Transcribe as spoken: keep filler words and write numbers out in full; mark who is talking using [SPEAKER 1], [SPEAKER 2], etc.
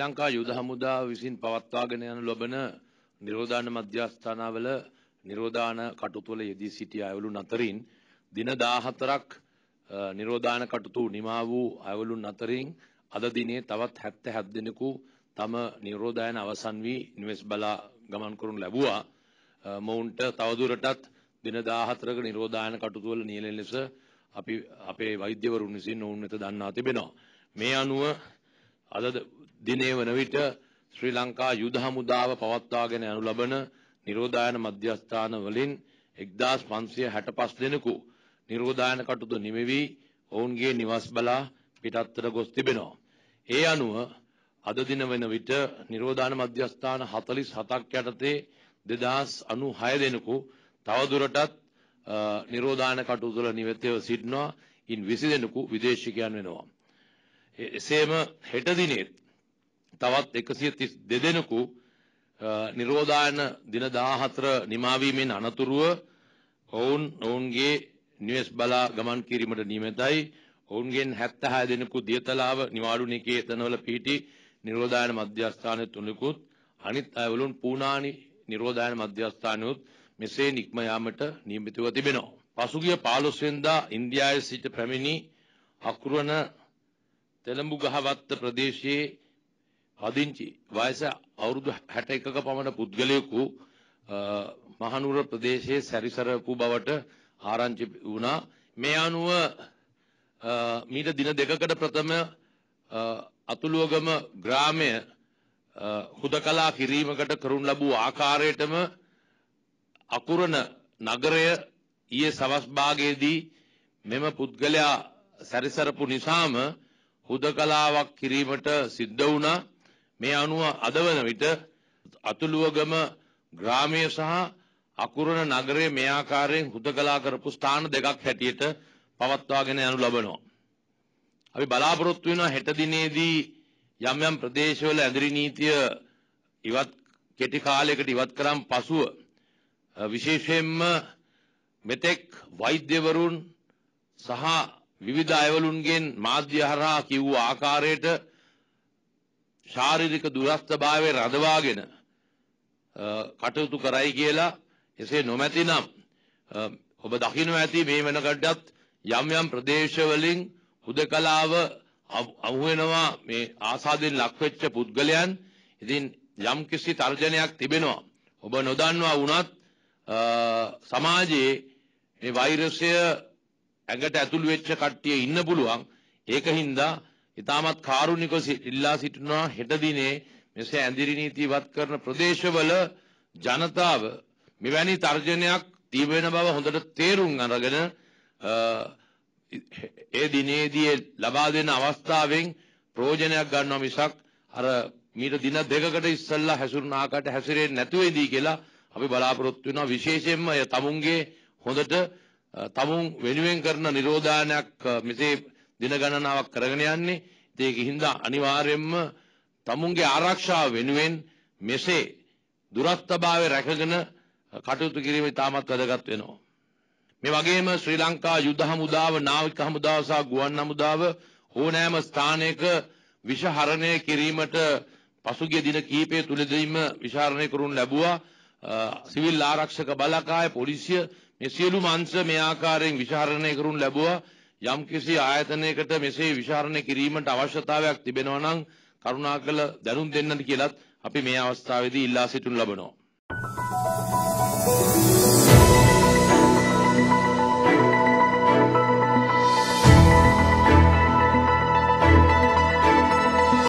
[SPEAKER 1] ලංකා යුද හමුදාව විසින් පවත්වාගෙන යනු ලබන නිරෝධායන මධ්‍යස්ථානවල නිරෝධායන කටයුතු වල යෙදී සිටි අයවලුන් අතරින් දින දාහතරක් නිරෝධායන කටයුතු නිමා වූ අයවලුන් අතරින් අද දිනේ තවත් හැත්තෑ හත් දෙනෙකු තම නිරෝධායන අවසන් වී නිවෙස් බලා ගමන් කරනු ලැබුවා. මොවුන්ට තවදුරටත් දින දාහතරක නිරෝධායන කටයුතු වල නියැලෙන ලෙස අපි අපේ වෛද්‍යවරුන් විසින් ඔවුන් වෙත දන්වා තිබෙනවා. මේ අනුව අද දිනේ වන විට ශ්‍රී ලංකා යුද හමුදාව පවත්වාගෙන යනු ලබන නිරෝධායන මධ්‍යස්ථාන වලින් එක්දාස් පන්සිය හැට පහ දෙනෙකු නිරෝධායන කටයුතු නිමෙවි ඔවුන්ගේ නිවස් බලා පිටත්තට ගොස් තිබෙනවා. ඒ අනුව අද දින වන විට නිරෝධායන මධ්‍යස්ථාන හතළිස් හතක් යටතේ දෙදාස් අනූහය දෙනෙකු තවදුරටත් නිරෝධායන කටයුතු වල නිරතව සිටිනවා. ඉන් විසි දෙනෙකු විදේශිකයන් වෙනවා. එසේම හෙට දිනේ තවත් එකසිය තිස් දෙනෙකු නිරෝධායන දින දාහතර නිමා වීමෙන් අනතුරුව ඔවුන් ඔවුන්ගේ නිවෙස් බලා ගමන් කිරීමට නියමිතයි. ඔවුන්ගෙන් හැත්තෑ හය දෙනෙකු දියතලාව නිවාඩු නිකේතනවල පිහිටි නිරෝධායන මධ්‍යස්ථාන තුනකුත් අනිත් අයවලුන් පූනානි නිරෝධායන මධ්‍යස්ථානයොත් මෙසේ නික්ම යාමට නියමිතව තිබෙනවා. පසුගිය පහළොස් වෙනිදා ඉන්දියාවේ සිට පැමිණි අකුරණ තෙලඹු ගහවත්ත ප්‍රදේශයේ පදිංචි වයස අවුරුදු හැට එකක පමණ පුද්ගලයෙකු මහනුවර ප්‍රදේශයේ සැරිසරපු බවට ආරංචි වුණා. මේ අනුව මීට දින දෙකකට ප්‍රථම අතුලුවගම ග්‍රාමය හුදකලා කිරීමකට කරනු ලැබූ ආකාරයටම අකුරණ නගරය ඊයේ සවස් භාගයේදී මෙම පුද්ගලයා සැරිසරපු නිසාම හුදකලාවක් කිරීමට සිද්ධ වුණා. මේ අනුව අද වන විට අතුලුවගම ග්‍රාමය සහ අකුරණ නගරයේ මේ ආකාරයෙන් හුදකලා කරපු ස්ථාන දෙකක් හැටියට පවත්වාගෙන යනු ලබනවා. අපි බලාපොරොත්තු වෙනවා හෙට දිනේදී යම් යම් ප්‍රදේශවල ඇඳරි නීතිය ඉවත් කෙටි කාලයකට ඉවත් කරන් පසුව විශේෂයෙන්ම මෙතෙක් වෛද්‍යවරුන් සහ විවිධ අයවලුන්ගෙන් මාධ්‍ය හරහා කිව්ව ආකාරයට ශාරීරික දුරස්ථභාවය රඳවාගෙන කටයුතු කරයි කියලා. එසේ නොමැතිනම් ඔබ දකින්න ඇති මේ වෙනකටත් යම් යම් ප්‍රදේශවලින් හුදකලාව අහු වෙනවා මේ ආසාදෙන් ලක්වෙච්ච පුද්ගලයන්. ඉතින් යම් කිසි තර්ජනයක් තිබෙනවා. ඔබ නොදන්නවා වුණත් සමාජයේ මේ වෛරසය ඇඟට ඇතුළු වෙච්ච කට්ටිය ඉන්න පුළුවන්. ඒකින්ද ඉතාමත් කාරුණිකව ඉල්ලා සිටිනවා හෙට දිනේ මෙසේ ඇඳිරි නීති ඉවත් කරන ප්‍රදේශවල ජනතාව මෙවැනි තර්ජනයක් තිබෙන බව හොඳට තේරුම් අරගෙන ඒ දිනේදී ලබා දෙන අවස්ථාවෙන් ප්‍රයෝජනයක් ගන්නවා මිසක් අර මීට දින දෙකකට ඉස්සෙල්ලා හැසිරුණ ආකාරයට හැසිරෙන්නේ නැතුව ඉදී කියලා අපි බලාපොරොත්තු වෙනවා. විශේෂයෙන්ම තමුන්ගේ හොඳට තමුන් වෙනුවෙන් කරන නිරෝධායනයක් මෙසේ දින ගණනාවක් කරගෙන යන්නේ. ඒකින්ද අනිවාර්යයෙන්ම තමුන්ගේ ආරක්ෂාව වෙනුවෙන් මෙසේ දුරස්ථභාවය රැකගෙන කටයුතු කිරීම ඉතාමත් වැදගත් වෙනවා. මේ වගේම ශ්‍රී ලංකා යුද හමුදාව, නාවික හමුදාව සහ ගුවන් හමුදාව ඕනෑම ස්ථානයක විෂහරණය කිරීමට පසුගිය දින කිහිපය තුලදීම විෂහරණය කරනු ලැබුවා. සිවිල් ආරක්ෂක බලකාය, පොලිසිය මේ සියලුම අංශ මේ ආකාරයෙන් විෂහරණය කරනු ලැබුවා. යම්කිසි ආයතනයකට මෙසේ විචාරණය කිරීමට අවශ්‍යතාවයක් තිබෙනවා නම් කරුණාකර දැනුම් දෙන්නට කියලත් අපි මේ අවස්ථාවේදී ඉල්ලා සිටිනු ලබනවා.